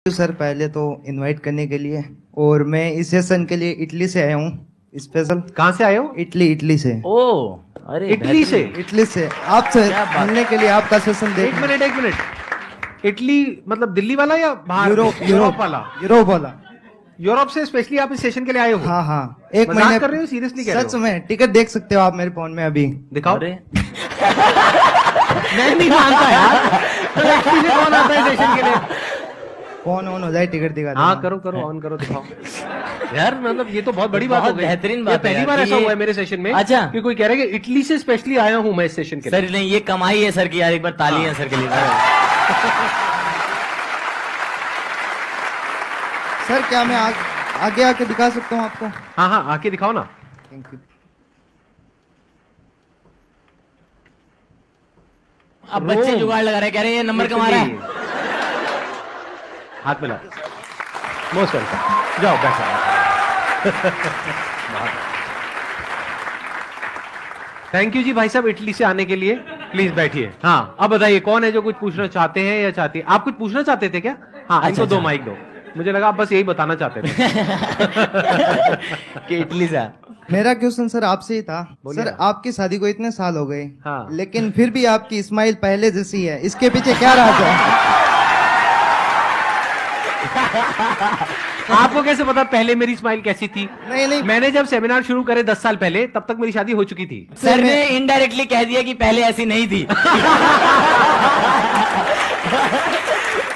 Sir पहले तो invite करने के लिए। और मैं इस सेशन के लिए इटली से आया हूँ स्पेशल। कहाँ से आए हो? इटली से। ओ अरे इटली से आपसे मिलने के लिए, आपका सेशन देख। एक मिनट इटली मतलब दिल्ली वाला या बाहर? यूरोप वाला। यूरोप से स्पेशली आप इस सेशन के लिए आए हो? हाँ एक महीने कर रहे हो? सीरियसली कह रहे हो? सच में टिकट देख सकते हो आप मेरे फोन में अभी। दिखाओ। मैं नहीं मानता यार। कौन आता है सेशन के लिए? फोन ऑन हो जाए, टिकट दिखा। हाँ करो ऑन करो, दिखाओ। यार मतलब ये तो बहुत बड़ी बात हो गई। बेहतरीन बात है। पहली बार ऐसा हुआ है मेरे सेशन में। अच्छा कि कोई कह रहा है कि इटली से स्पेशली आया हूँ मैं इस सेशन के लिए। सर नहीं, ये कमाई है सर की यार, एक बार ताली है सर के लिए। सर क्या मैं आगे आके दिखा सकता हूँ आपको? हाँ आके दिखाओ ना। Thank you. अब बच्चे जुगाड़ लगा रहे, कह रहे हैं ये नंबर कमा रहा है। हाथ मिला। Most welcome. जाओ बैठो। थैंक यू जी भाई साहब इटली से आने के लिए। प्लीज बैठिए। हाँ अब बताइए कौन है जो कुछ पूछना चाहते हैं या चाहती है? आप कुछ पूछना चाहते थे क्या? हाँ इनको दो माइक दो। मुझे लगा आप बस यही बताना चाहते थे कि इटली से। मेरा क्वेश्चन सर आपसे ही था। सर आपकी शादी को इतने साल हो गए, हाँ। लेकिन फिर भी आपकी स्माइल पहले जैसी है, इसके पीछे क्या राज है? आपको कैसे पता पहले मेरी स्माइल कैसी थी? नहीं मैंने जब सेमिनार शुरू करे 10 साल पहले, तब तक मेरी शादी हो चुकी थी। सर ने इनडायरेक्टली कह दिया कि पहले ऐसी नहीं थी।